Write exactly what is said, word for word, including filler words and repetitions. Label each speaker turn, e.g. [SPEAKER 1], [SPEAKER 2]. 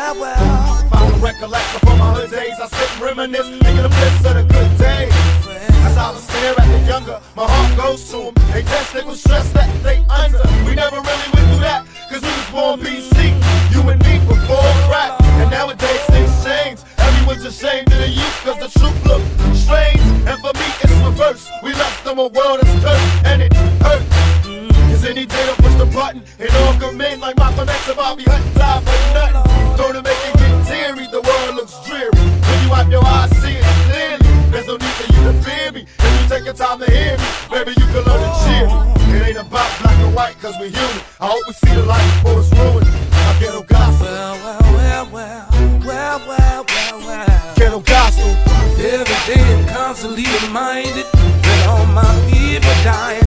[SPEAKER 1] well, well.
[SPEAKER 2] If I can recollect before my hood days, I sit and reminisce, thinking of bliss of the good days. As I was stare at the younger, my heart goes to them. They test, they was stressed that they under. We never really went through that, cause we was born B C. You and me before rap, and nowadays things change. Everyone's ashamed of the youth, cause the truth look strange. And for me it's reverse, we left them a world that's cursed, and it hurt. Cause any day to push the button, it all come in like Malcolm X and Bobby Hutton died for nothing. Don't it make it get teary, the world looks dreary. When you out there, I see it clearly. There's no need for you to fear me. If you take your time to hear me, maybe you can learn to cheer me. It ain't about black and white, cause we human. I hope we see the light before it's ruined. I ghetto gospel.
[SPEAKER 1] Well, well, well, well, well, well, well, well.
[SPEAKER 2] Ghetto gospel.
[SPEAKER 1] Every day I'm constantly reminded that all my people dying.